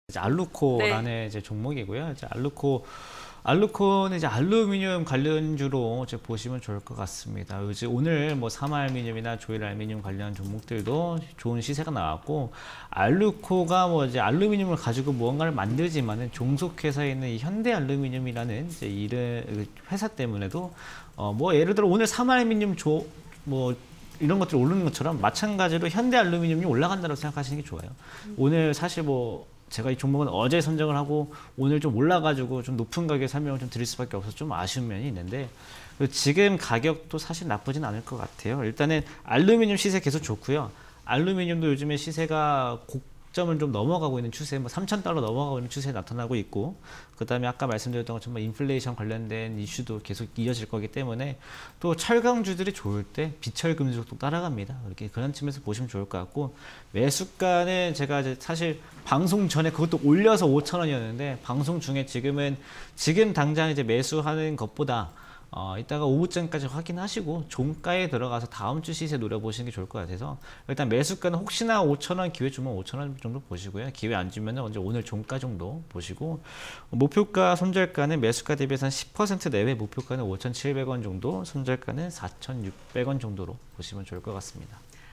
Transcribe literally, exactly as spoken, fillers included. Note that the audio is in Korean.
이제 알루코라는 네. 이제 종목이고요. 이제 알루코, 알루코는 이제 알루미늄 관련주로 이제 보시면 좋을 것 같습니다. 이제 오늘 뭐 삼알미늄이나 조일알미늄 관련 종목들도 좋은 시세가 나왔고, 알루코가 뭐 이제 알루미늄을 가지고 무언가를 만들지만은 종속회사에 있는 이 현대알루미늄이라는 이제 이런 회사 때문에도 어 뭐 예를 들어 오늘 삼알미늄 조 뭐 이런 것들이 오르는 것처럼 마찬가지로 현대알루미늄이 올라간다고 생각하시는 게 좋아요. 음. 오늘 사실 뭐 제가 이 종목은 어제 선정을 하고 오늘 좀 올라가지고 좀 높은 가격에 설명을 좀 드릴 수밖에 없어서 좀 아쉬운 면이 있는데, 지금 가격도 사실 나쁘진 않을 것 같아요. 일단은 알루미늄 시세 계속 좋고요. 알루미늄도 요즘에 시세가 고점을 좀 넘어가고 있는 추세, 뭐 삼천 달러 넘어가고 있는 추세에 나타나고 있고, 그 다음에 아까 말씀드렸던 것처럼 인플레이션 관련된 이슈도 계속 이어질 거기 때문에 또 철강주들이 좋을 때 비철 금속도 따라갑니다. 이렇게 그런 측면에서 보시면 좋을 것 같고, 매수가는 제가 이제 사실 방송 전에 그것도 올려서 오천 원이었는데 방송 중에 지금은 지금 당장 이제 매수하는 것보다 어, 이따가 오후쯤까지 확인하시고 종가에 들어가서 다음 주 시세 노려보시는 게 좋을 것 같아서, 일단 매수가는 혹시나 오천 원 기회 주면 오천 원 정도 보시고요. 기회 안 주면 언제 오늘 종가 정도 보시고, 목표가 손절가는 매수가 대비해서 한 십 퍼센트 내외, 목표가는 오천칠백 원 정도, 손절가는 사천육백 원 정도로 보시면 좋을 것 같습니다.